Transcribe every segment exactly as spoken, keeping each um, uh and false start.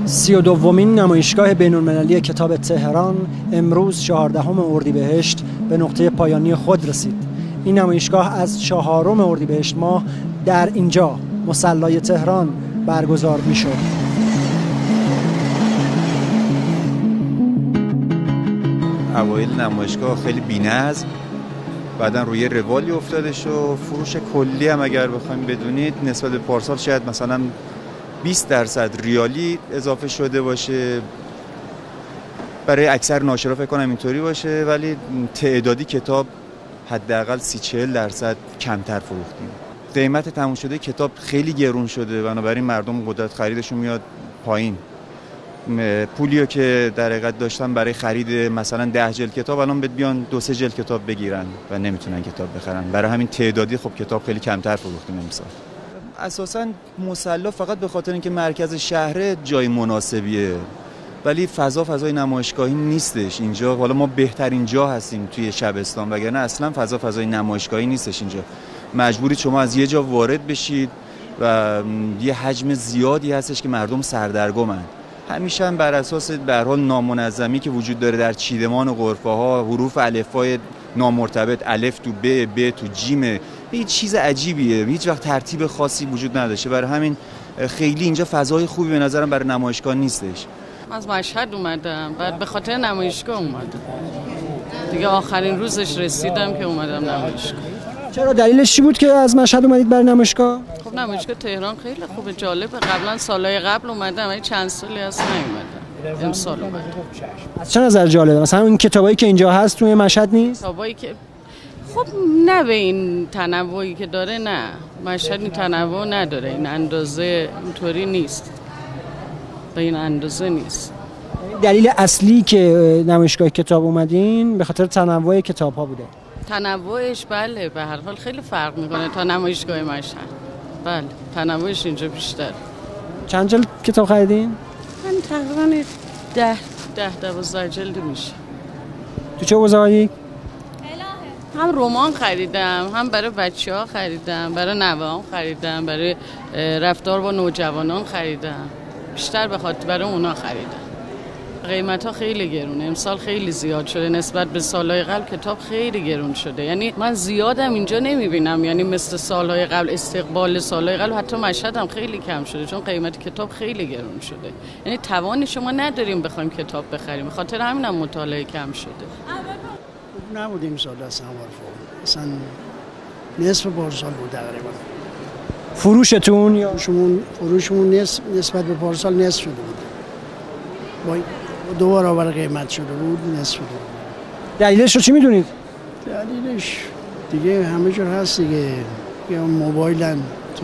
سی و دومین نمایشگاه بین‌المللی کتاب تهران امروز چهاردهم اردیبهشت به نقطه پایانی خود رسید. این نمایشگاه از چهارم اردیبهشت ماه در اینجا مصلی تهران برگزار می‌شد. اوایل نمایشگاه خیلی بی‌نظم، بعدن روی روالی افتاده شد. فروش کلی هم اگر بخوایم بدونید نسبت به پارسال شاید مثلا بیست درصد ریالی اضافه شده باشه. برای اکثر ناشرا فکر کنم اینطوری باشه، ولی تعدادی کتاب حداقل سی چهل درصد کمتر فروختیم. قیمت تموم شده کتاب خیلی گرون شده، بنابراین مردم قدرت خریدشون میاد پایین. پولیو که در حقیقت داشتن برای خرید مثلا ده جلد کتاب الان بهت بیان دو سه جلد کتاب بگیرن و نمیتونن کتاب بخرن. برای همین تعدادی خب کتاب خیلی کمتر فروختیم امسال. اساساً مصلی فقط به خاطر اینکه مرکز شهر جای مناسبیه، ولی فضا فضای نمایشگاهی نیستش اینجا. حالا ما بهترین جا هستیم توی شبستان، وگرنه اصلا فضا فضای نمایشگاهی نیستش اینجا. مجبوری شما از یه جا وارد بشید و یه حجم زیادی هستش که مردم سردرگمن. همیشه هم بر اساس به هر حال نامنظمی که وجود داره در چیدمان و غرفه‌ها، حروف الفبای نامرتبط، الف تو ب، ب تو جیم، هیچ چیز عجیبیه، هیچ وقت ترتیب خاصی وجود نداشته. برای همین خیلی اینجا فضای خوبی به نظرم برای نمایشگاه نیستش. از مشهد اومدم، بعد به خاطر نمایشگاه اومدم دیگه. آخرین روزش رسیدم که اومدم نمایشگاه. چرا دلیلش چی بود که از مشهد اومدید برای نمایشگاه؟ خب نمایشگاه تهران خیلی خوبه، جالبه. قبلا سالهای قبل اومدم ولی چند سالی هست نیومدم. امسال اومدم. از چه نظر جالبه؟ مثلا اون کتابایی که اینجا هست توی مشهد نیست؟ کتابایی که خب نه به این تنوعی که داره، نه. مشهد این تنوع نداره، این اندازه اینطوری نیست، به این اندازه نیست. دلیل اصلی که نمایشگاه کتاب اومدین به خاطر تنوع کتاب‌ها بوده؟ تنوعش بله، به هر حال خیلی فرق میکنه تا نمایشگاه مشهد. بله تنوعش اینجا بیشتر. چند جلد کتاب خریدین؟ من تقریبا ده ده دوازده جلد میشه. تو چه حوزه‌ای؟ هم رمان خریدم، هم برای بچه‌ها خریدم، برای نوه‌هام خریدم، برای رفتار با نوجوانان خریدم. بیشتر به خاطر برای اونا خریدم. قیمت‌ها خیلی گرونه، امسال خیلی زیاد شده نسبت به سال‌های قبل. کتاب خیلی گرون شده، یعنی من زیادم اینجا نمی‌بینم، یعنی مثل سال‌های قبل، استقبال سال‌های قبل. حتی مشهد هم خیلی کم شده چون قیمت کتاب خیلی گرون شده، یعنی توانی شما نداریم بخوایم کتاب بخریم. به خاطر همینم مطالعه کم شده. نبودیم سال اصلا وارفا، اصلا نصف پارسال بود تقریبا. فروشتون یا فروشمون فروشمون نصف نسبت به پارسال نصف شده بود. با دو برابر قیمت شده بود، نصف شده بود. دلیلش رو چی میدونید؟ دلیلش دیگه همه جور هست دیگه، یا موبایلن تو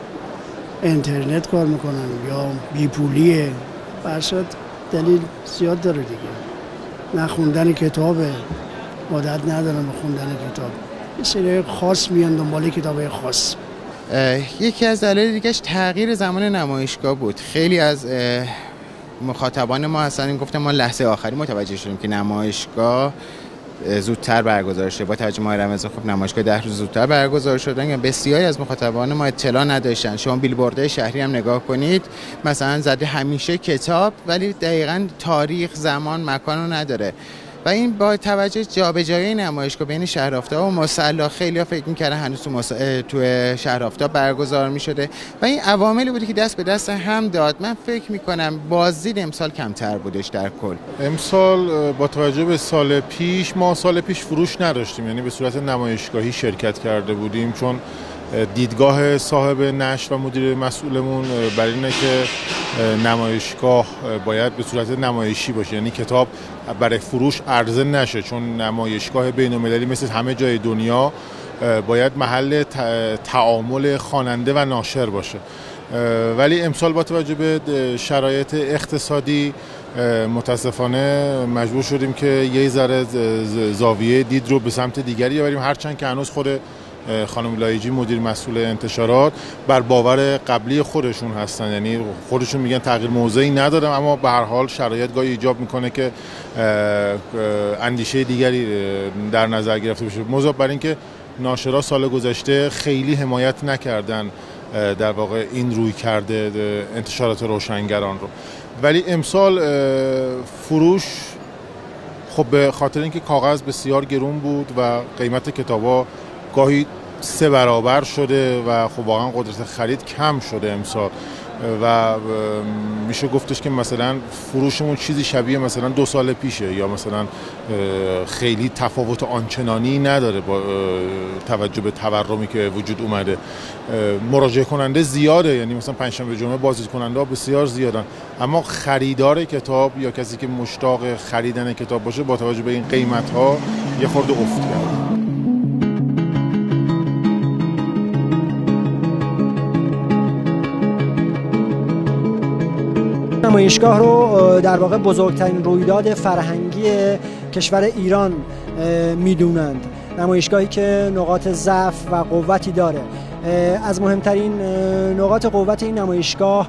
اینترنت کار میکنن یا بیپولیه، برصد دلیل زیاد داره دیگه. نخوندن کتابه، عادت ندارن به خوندن کتاب، یه سری خاص میان دنبال کتابای خاص. یکی از دلایل دیگهش تغییر زمان نمایشگاه بود. خیلی از مخاطبان ما هستن گفتن ما لحظه آخری متوجه شدیم که نمایشگاه زودتر برگزار شده. با توجه ماه رمضان خب نمایشگاه ده روز زودتر برگزار شدن. یا بسیاری از مخاطبان ما اطلاع نداشتن. شما بیلبوردهای شهری هم نگاه کنید، مثلا زده همیشه کتاب، ولی دقیقاً تاریخ، زمان، مکان رو نداره. و این با توجه جابجایی نمایشگاه بین شهرآفتاب و مصلی، خیلی‌ها فکر می‌کردن هنوز تو مص... تو شهرآفتاب برگزار می‌شده و این عواملی بودی که دست به دست هم داد. من فکر می‌کنم بازدید امسال کمتر بودش در کل. امسال با توجه به سال پیش، ما سال پیش فروش نداشتیم، یعنی به صورت نمایشگاهی شرکت کرده بودیم، چون دیدگاه صاحب نشر و مدیر مسئولمون بر اینه که نمایشگاه باید به صورت نمایشی باشه، یعنی کتاب برای فروش عرضه نشه، چون نمایشگاه بین‌المللی مثل همه جای دنیا باید محل تعامل خواننده و ناشر باشه. ولی امسال با توجه به شرایط اقتصادی متاسفانه مجبور شدیم که یه ذره زاویه دید رو به سمت دیگری ببریم، هرچند که هنوز خود خانم لایجی مدیر مسئول انتشارات بر باور قبلی خودشون هستن، یعنی خودشون میگن تغییر موضعی ندادم، اما به هر حال شرایط گاهی ایجاب میکنه که اندیشه دیگری در نظر گرفته بشه. مضاف بر این که ناشرا سال گذشته خیلی حمایت نکردن در واقع این روی کرده انتشارات روشنگران رو. ولی امسال فروش خب به خاطر اینکه کاغذ بسیار گرون بود و قیمت کتابا گاهی سه برابر شده و خب واقعا قدرت خرید کم شده امسال و میشه گفتش که مثلا فروشمون چیزی شبیه مثلا دو سال پیشه یا مثلا خیلی تفاوت آنچنانی نداره با توجه به تورمی که وجود اومده. مراجعه کننده زیاده، یعنی مثلا پنجشنبه جمعه بازدید کننده ها بسیار زیادن، اما خریدار کتاب یا کسی که مشتاق خریدن کتاب باشه با توجه به این قیمت ها یه خورده افت کرده. نمایشگاه رو در واقع بزرگترین رویداد فرهنگی کشور ایران میدونند. نمایشگاهی که نقاط ضعف و قوتی داره. از مهمترین نقاط قوت این نمایشگاه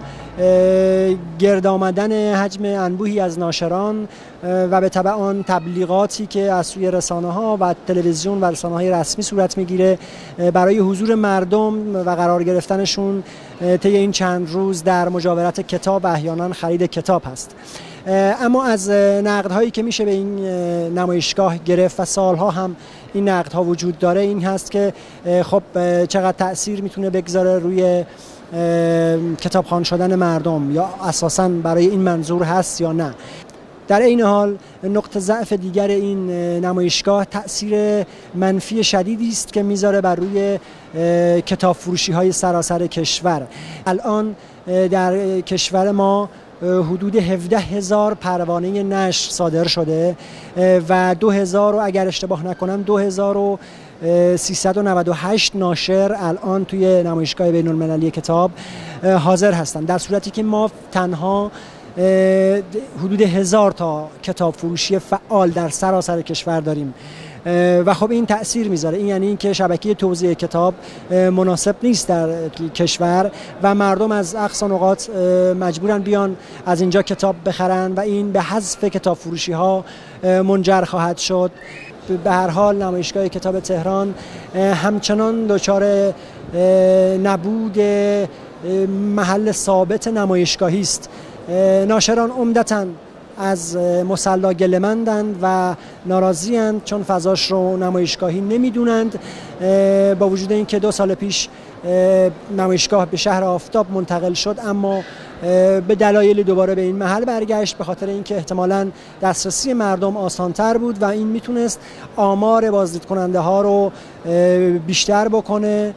گرد آمدن حجم انبوهی از ناشران و به تبع آن تبلیغاتی که از سوی رسانه‌ها و تلویزیون و رسانه‌های رسمی صورت میگیره برای حضور مردم و قرار گرفتنشون طی این چند روز در مجاورت کتاب و احیانا خرید کتاب هست. اما از نقدهایی که میشه به این نمایشگاه گرفت و سالها هم این نقدها وجود داره این هست که خب چقدر تأثیر میتونه بگذاره روی کتابخوان شدن مردم، یا اساساً برای این منظور هست یا نه. در این حال نقطه ضعف دیگر این نمایشگاه تأثیر منفی شدیدی است که میذاره بر روی کتاب فروشی های سراسر کشور. الان در کشور ما حدود هفده هزار پروانه نشر صادر شده و دو هزار رو اگر اشتباه نکنم دو هزار و سیصد و نود و هشت ناشر الان توی نمایشگاه بین المللی کتاب حاضر هستند، در صورتی که ما تنها حدود هزار تا کتاب فروشی فعال در سراسر کشور داریم و خب این تأثیر میذاره. این یعنی اینکه شبکه توزیع کتاب مناسب نیست در کشور و مردم از اقصا نقاط مجبورن بیان از اینجا کتاب بخرن و این به حذف کتاب فروشی ها منجر خواهد شد. به هر حال نمایشگاه کتاب تهران همچنان دچار نبود محل ثابت نمایشگاهی است. ناشران عمدتاً از مصلا گله‌مندند و ناراضی‌اند چون فضاش رو نمایشگاهی نمیدونند. با وجود اینکه دو سال پیش نمایشگاه به شهر آفتاب منتقل شد اما به دلایل دوباره به این محل برگشت، به خاطر اینکه احتمالاً دسترسی مردم آسان‌تر بود و این میتونست آمار بازدید کننده ها رو بیشتر بکنه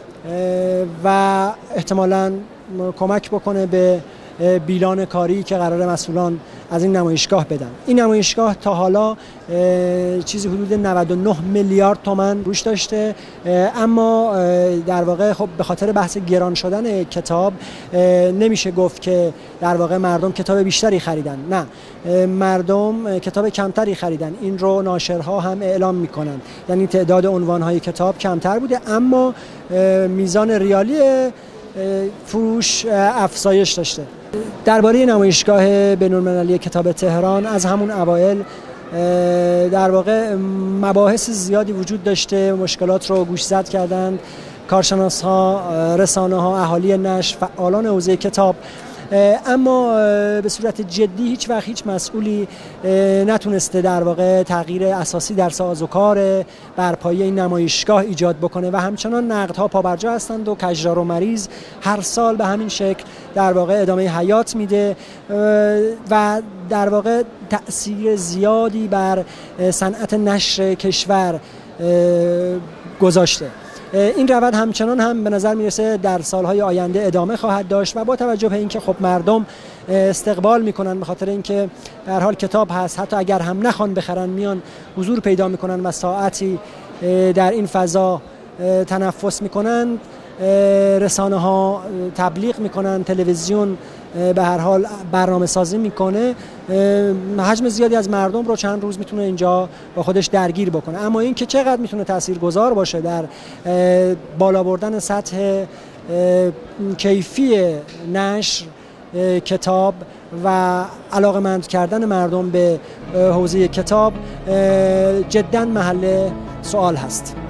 و احتمالاً کمک بکنه به بیلان کاری که قرار مسئولان از این نمایشگاه بدن. این نمایشگاه تا حالا چیزی حدود نود و نه میلیارد تومان روش داشته، اما در واقع خب به خاطر بحث گران شدن کتاب نمیشه گفت که در واقع مردم کتاب بیشتری خریدن، نه، مردم کتاب کمتری خریدن. این رو ناشرها هم اعلام میکنن، یعنی تعداد عنوانهای کتاب کمتر بوده اما میزان ریالی فروش افزایش داشته. درباره نمایشگاه بین‌المللی کتاب تهران از همون اوایل در واقع مباحث زیادی وجود داشته، مشکلات رو گوشزد کردند کارشناس‌ها، رسانه‌ها، اهالی نشر، فعالان حوزه کتاب، اما به صورت جدی هیچ وقت هیچ مسئولی نتونسته در واقع تغییر اساسی در سازوکار برپایی این نمایشگاه ایجاد بکنه و همچنان نقدها پابرجا هستند و کجدار و مریض هر سال به همین شکل در واقع ادامه حیات میده و در واقع تأثیر زیادی بر صنعت نشر کشور گذاشته. این روند همچنان هم به نظر میرسه در سالهای آینده ادامه خواهد داشت و با توجه به اینکه خب مردم استقبال میکنن به خاطر اینکه به هر حال کتاب هست، حتی اگر هم نخوان بخرن میان حضور پیدا میکنن و ساعتی در این فضا تنفس میکنن، رسانه ها تبلیغ میکنن، تلویزیون به هر حال برنامه سازی میکنه، حجم زیادی از مردم رو چند روز میتونه اینجا با خودش درگیر بکنه. اما این که چقدر میتونه تاثیرگذار باشه در بالا بردن سطح کیفی نشر کتاب و علاقه‌مند کردن مردم به حوزه کتاب جداً محل سوال هست.